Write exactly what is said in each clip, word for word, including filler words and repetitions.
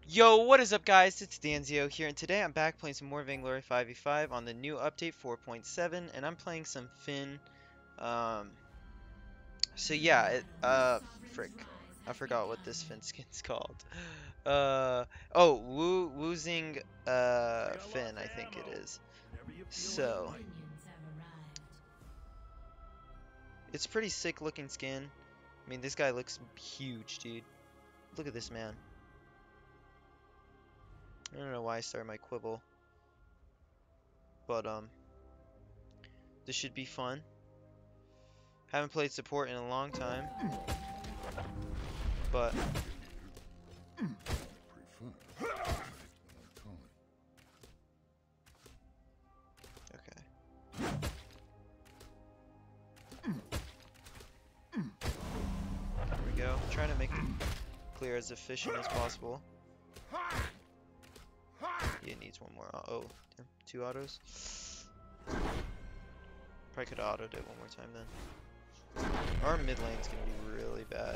Yo, what is up guys? It's Danzio here and today I'm back playing some more Vainglory five v five on the new update four point seven and I'm playing some Finn. Um, so yeah, it, uh, frick. I forgot what this Finn skin's called. Uh, oh, Woo Woozing, uh, Finn, I think it is. So, it's pretty sick looking skin. I mean, this guy looks huge, dude. Look at this man. I don't know why I started my quibble. But, um, this should be fun. Haven't played support in a long time. But okay. There we go. I'm trying to make it clear as efficient as possible. Yeah, it needs one more. Uh oh, damn, two autos. Probably could have autoed it one more time then. Our mid lane's gonna be really bad.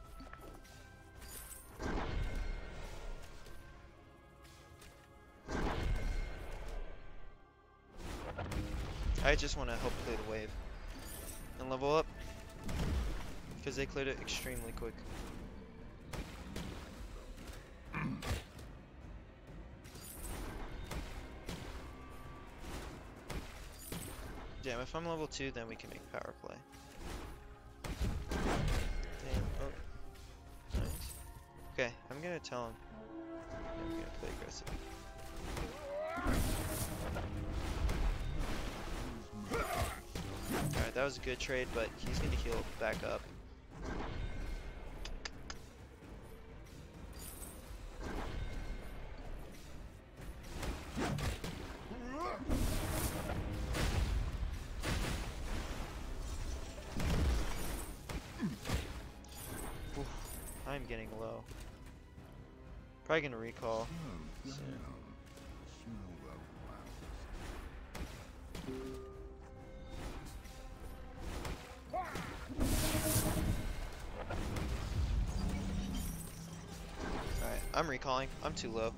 I just want to help clear the wave and level up because they cleared it extremely quick. Damn, if I'm level two, then we can make power play. Damn, oh, nice. Okay, I'm gonna tell him. I'm gonna play aggressive. Alright, that was a good trade, but he's gonna heal back up. Oof, I'm getting low. Probably gonna recall soon. Alright, I'm recalling. I'm too low.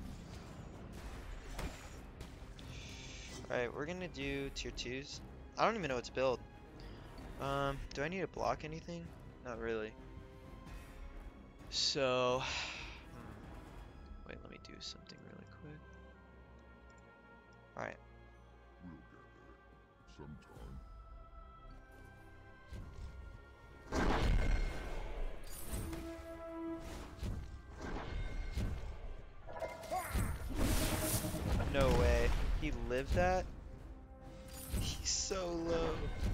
Alright, we're gonna do tier twos. I don't even know what to build. Um, do I need to block anything? Not really. So, hmm. Wait, let me do something really quick. Alright. No way. He lived that? He's so low.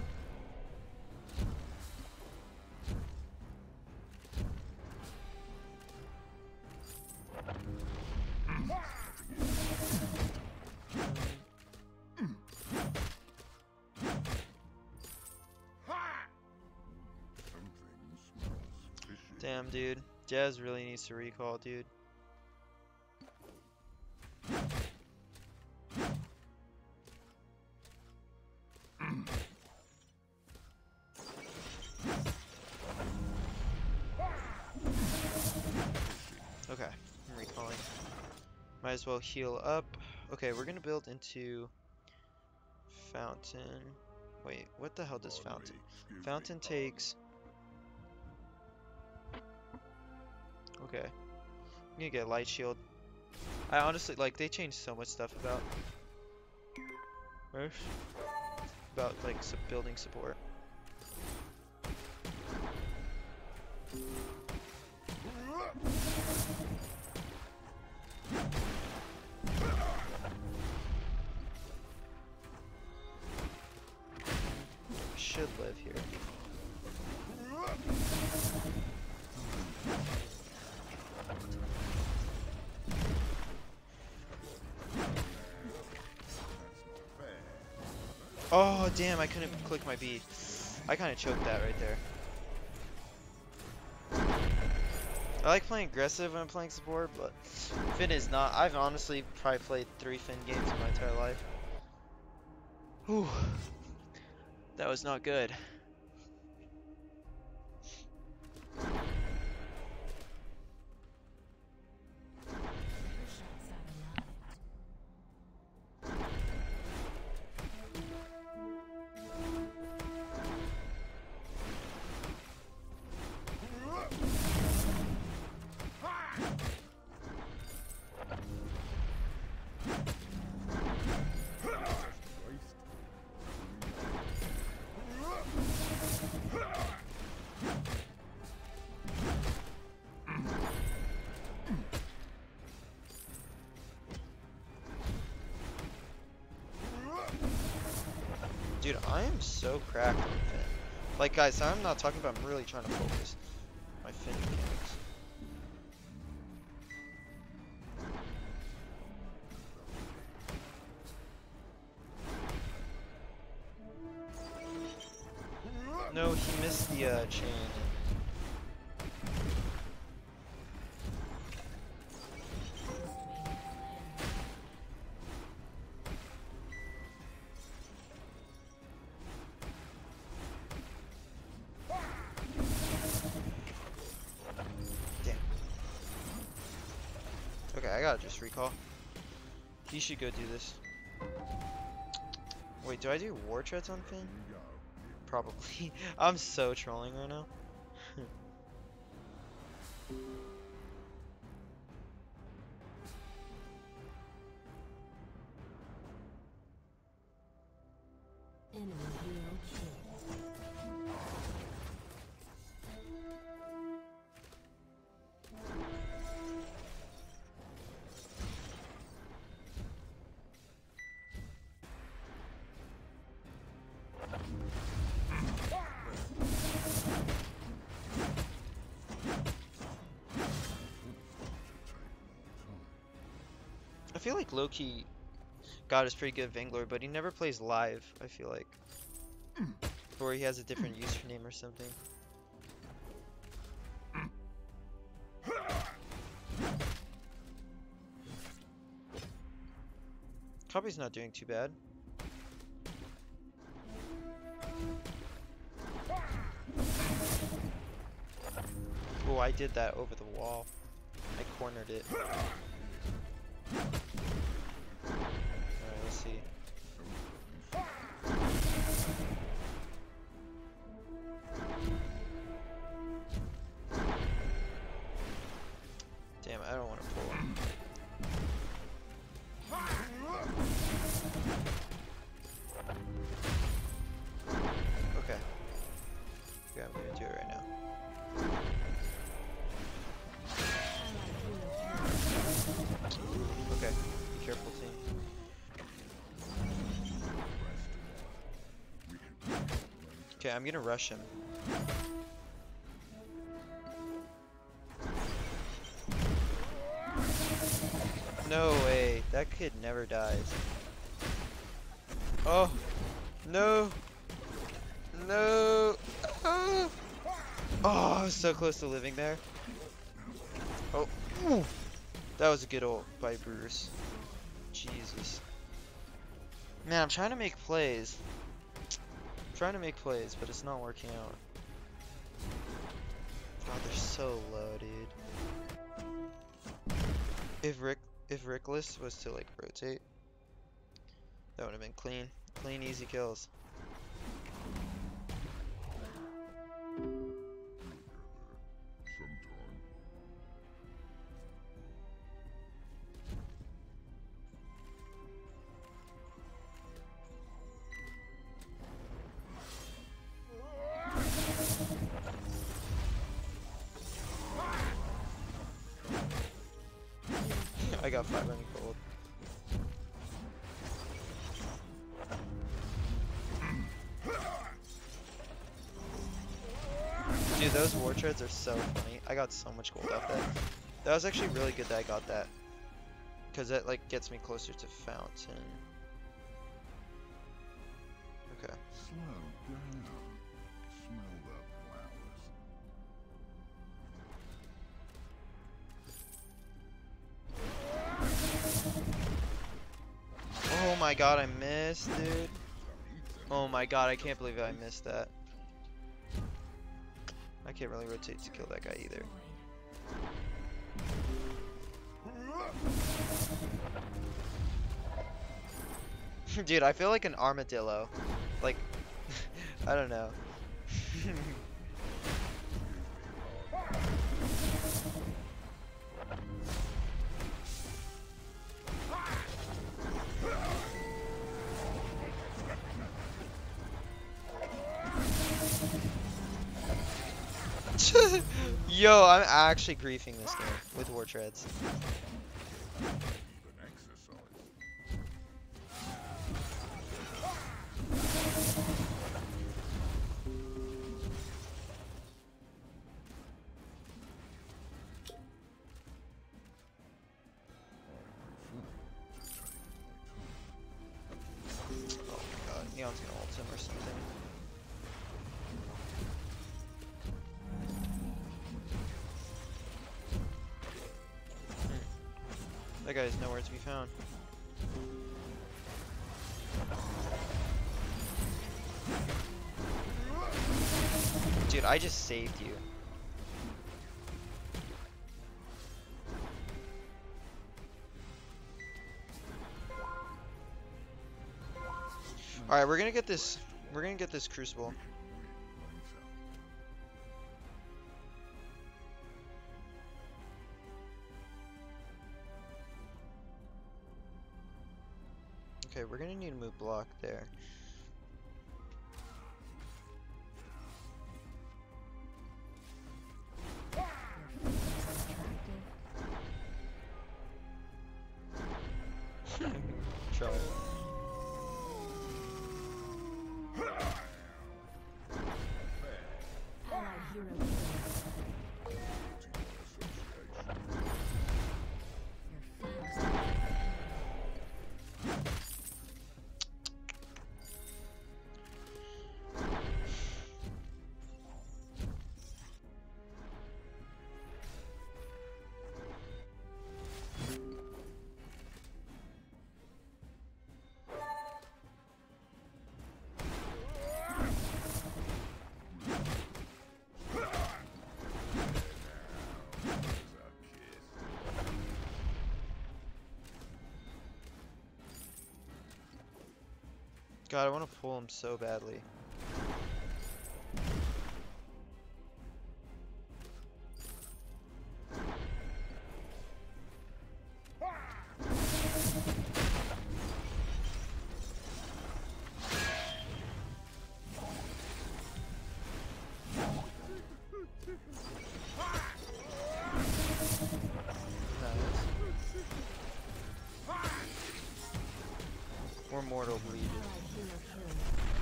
Damn, dude. Jazz really needs to recall, dude. Okay, I'm recalling. Might as well heal up. Okay, we're gonna build into Fountain. Wait, what the hell does Fountain? Fountain takes... Okay. I'm gonna get Light Shield. I honestly, like, they changed so much stuff about... Earth. About, like, sub building support. Should live here. Oh damn, I couldn't click my bead. I kinda choked that right there. I like playing aggressive when I'm playing support, but Finn is not. I've honestly probably played three Finn games in my entire life. Whew. That was not good. Dude, I am so cracked on Finn. Like, guys, I'm not talking about, I'm really trying to focus my Finn mechanics. No, he missed the uh, chain. Damn. Okay, I gotta just recall. He should go do this. Wait, do I do war treads on Finn? Probably. I'm so trolling right now. Enemy hero kill. I feel like Loki God is pretty good at Vangler, but he never plays live, I feel like. Or he has a different username or something. Copy's not doing too bad. Oh, I did that over the wall. I cornered it. Alright, let's see. Damn, I don't want to pull. Okay. Yeah, I'm gonna do it right now. Okay, be careful, team. Okay, I'm gonna rush him. No way, that kid never dies. Oh, no, no. Oh, oh I was so close to living there. Oh, ooh. That was a good ult by Bruce. Jesus. Man, I'm trying to make plays. I'm trying to make plays, but it's not working out. God, they're so low, dude. If Rick, if Rickless was to like rotate, that would have been clean, clean, easy kills. I got five hundred gold. Dude, those war treads are so funny. I got so much gold off that. That was actually really good that I got that. Because that like gets me closer to Fountain. Okay. Slow down. Smell the flowers. Oh my god, I missed, dude. Oh my god, I can't believe I missed that. I can't really rotate to kill that guy either. Dude, I feel like an armadillo. Like, I don't know. Yo, I'm actually griefing this game with war treads. Leon's gonna ult him or something. Hmm. That guy's nowhere to be found. Dude, I just saved you. Alright, we're gonna get this we're gonna get this Crucible. Okay, we're gonna need to move block there. Try it. Allied hero killed. Your fears. God, I want to pull him so badly. We're mortal bleeded. Allied hero killed.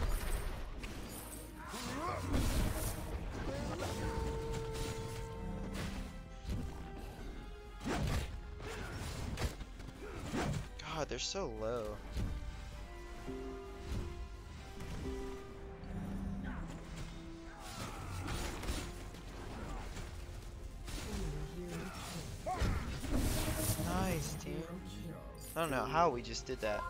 God, they're so low. Nice, dude. I don't know how we just did that.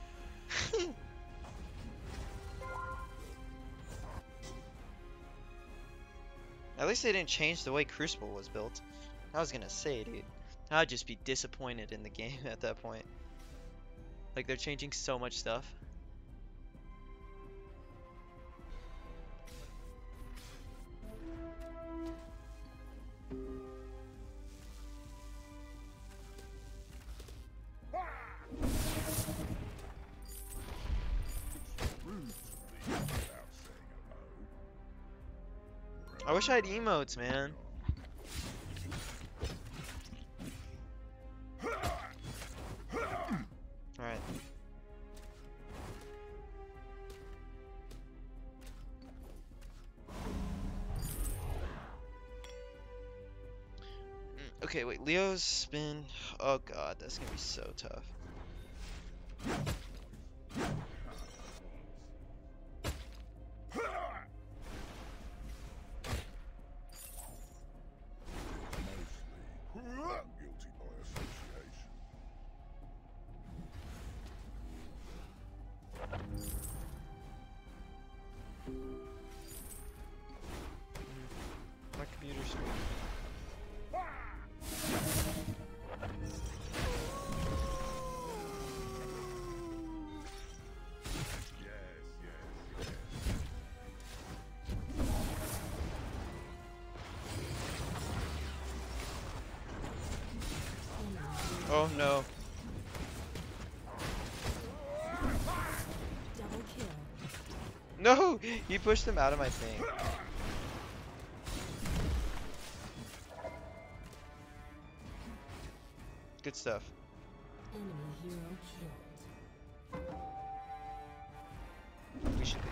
At least they didn't change the way Crucible was built. I was gonna say, dude, I'd just be disappointed in the game at that point. Like, they're changing so much stuff. I wish I had emotes, man. Alright. Mm, Okay, wait, Leo's spin. Oh god, that's gonna be so tough. Guilty by association. My computer's screen. Oh no. Double kill. No! He pushed him out of my thing. Good stuff. Enemy hero killed. We should be.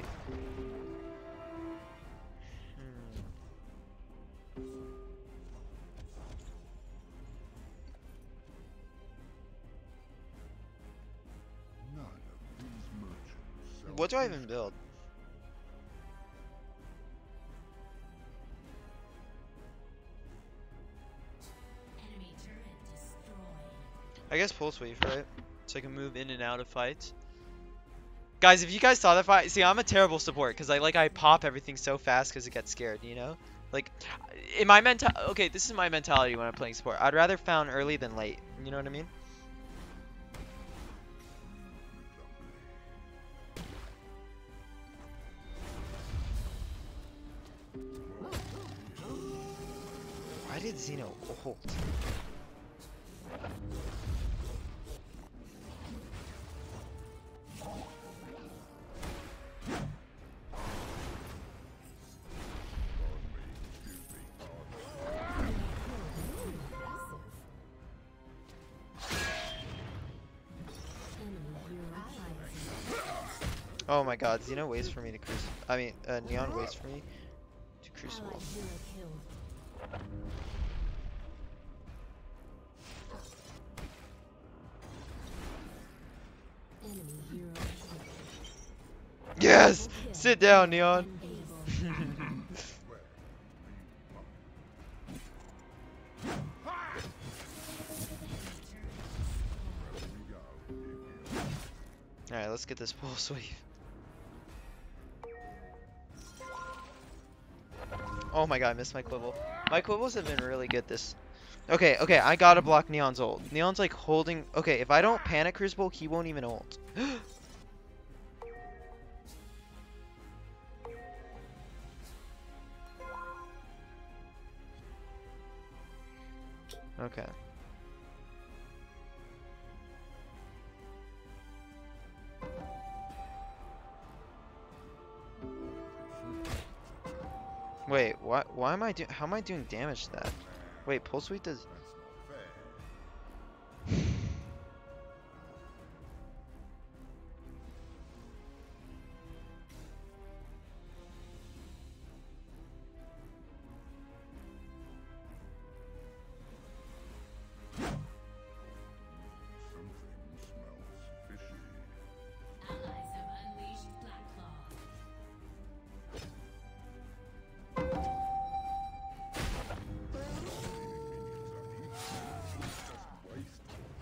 Hmm. None of these merchants sell What do I even build? Enemy turret destroyed. I guess pulse wave, right? So I can move in and out of fights. Guys, if you guys saw that fight, see, I'm a terrible support because I like I pop everything so fast because it gets scared, you know? Like, in my mental, okay, this is my mentality when I'm playing support. I'd rather found early than late. You know what I mean? Why did Xeno ult? Oh my god, Xeno waits for me to cruise. I mean, uh, Neon waits for me to crucible. Allied hero killed. Enemy hero killed. Yes! Sit down, Neon! Unbeatable. Alright, let's get this pulse wave. Oh my god, I missed my quibble. My quibbles have been really good this... Okay, okay, I gotta block Neon's ult. Neon's like holding... Okay, if I don't panic Crucible, he won't even ult. Okay. Wait, why why am I doing how am I doing damage to that? Wait, pulse sweep does That's not fair. Something smells fishy. Allies have unleashed Blacklaw. Doesn't waste.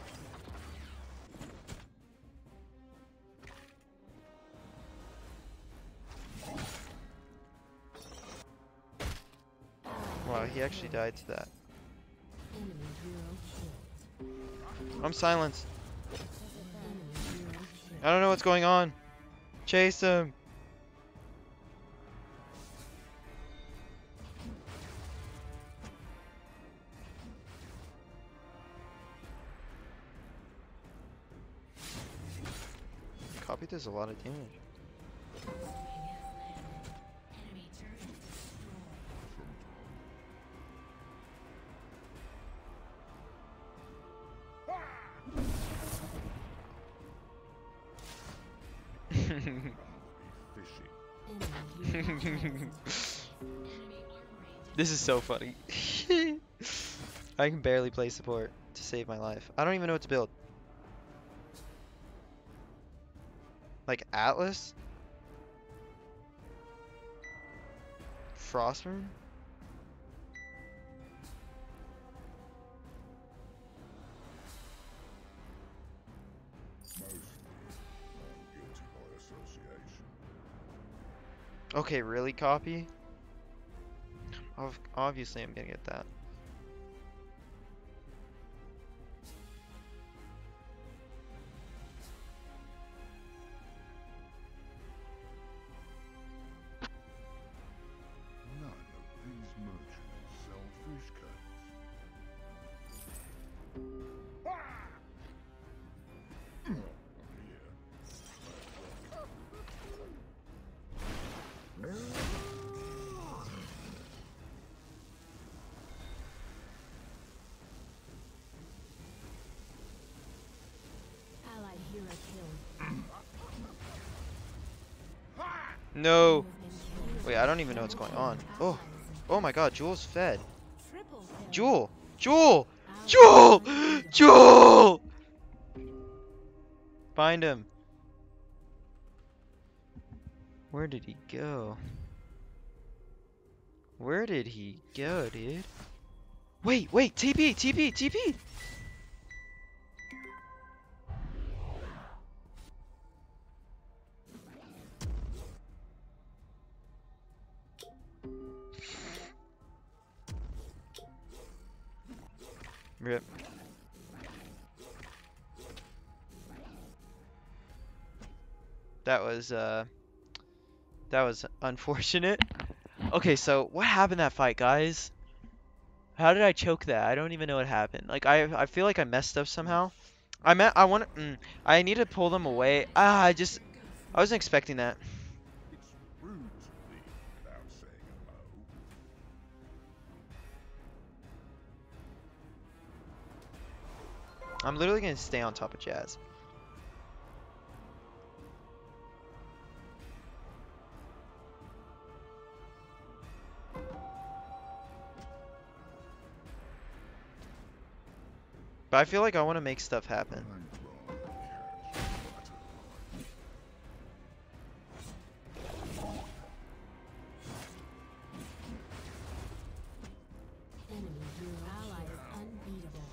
Wow, he actually died to that. Enemy hero killed. I'm silenced. Enemy hero killed. I don't know what's going on. Chase him. Copy does a lot of damage. Enemy turret destroyed. Fishy. Enemy hero killed. This is so funny. I can barely play support to save my life. I don't even know what to build. Like Atlas? Frostburn? Mostly, I'm guilty by association. Okay, really copy? Ob- Obviously I'm gonna get that. None of these merchants sell fish cakes. Allied hero killed. No! Movement killed. Wait, I don't even know what's going on. Oh, oh my god, Jewel's fed. Triple kill. Jewel! Jewel! Allied Jewel! unbeatable. Jewel! Find him. Where did he go? Where did he go, dude? Wait, wait, T P, T P, T P! Rip. That was, uh, that was unfortunate. Okay, so what happened in that fight, guys? How did I choke that? I don't even know what happened. Like, I, I feel like I messed up somehow. I meant, I want to, mm, I need to pull them away. Ah, I just, I wasn't expecting that. It's rude to leave without saying hello. I'm literally gonna stay on top of Jazz. But I feel like I want to make stuff happen. I'd rather catch a butterfly. Enemy hero ally is unbeatable.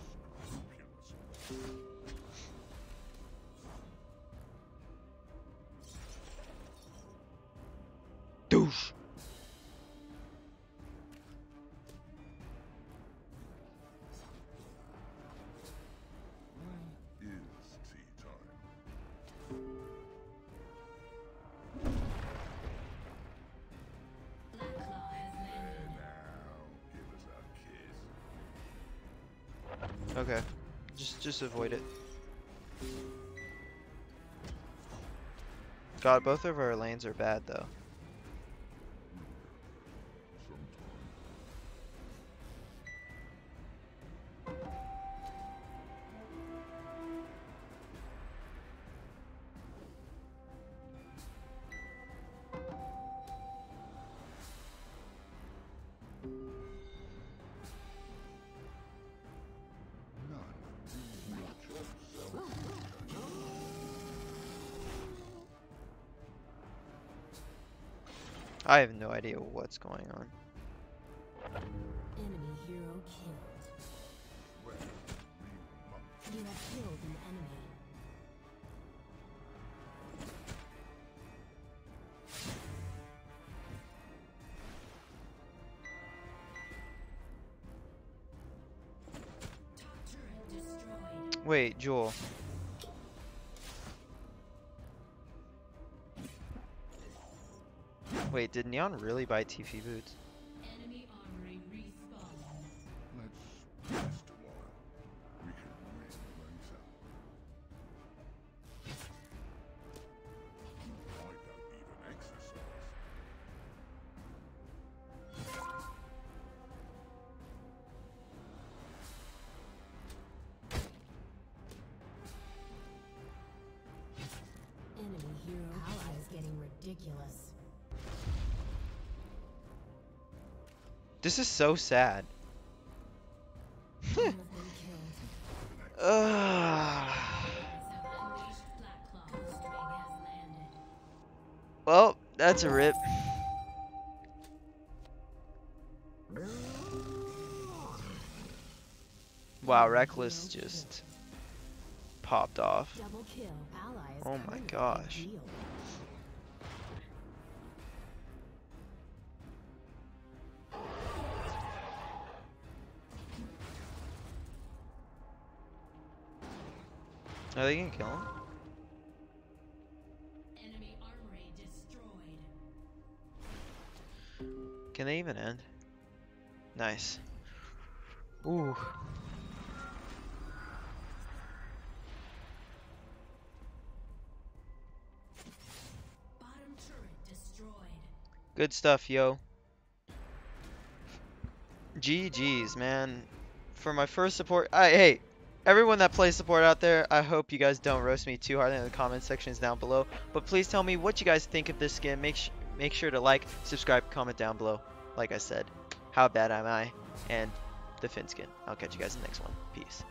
Douche. When is tea time? There now, give us a kiss. Okay. Just just avoid it. God, both of our lanes are bad though. None is much of self-discussion. I have no idea what's going on. Enemy hero killed. Well, we must. You have killed an enemy. Wait, Joel. Wait, did Neon really buy T P boots? Enemy armory respawn. Let's rest a while. We can win later. I don't even exercise. Enemy hero ally is getting ridiculous. This is so sad. Some have been killed. Ugh. Well, that's a rip. Wow, Reckless just popped off. Double kill. Ally is Oh my kind of a big gosh. deal. Are they gonna kill him? Enemy armory destroyed. Can they even end? Nice. Ooh. Bottom turret destroyed. Good stuff, yo. G G's, man. For my first support, I hey, everyone that plays support out there, I hope you guys don't roast me too hard in the comment sections down below. But please tell me what you guys think of this skin. Make sh make sure to like, subscribe, comment down below. Like I said, how bad am I? And the Finn skin. I'll catch you guys in the next one. Peace.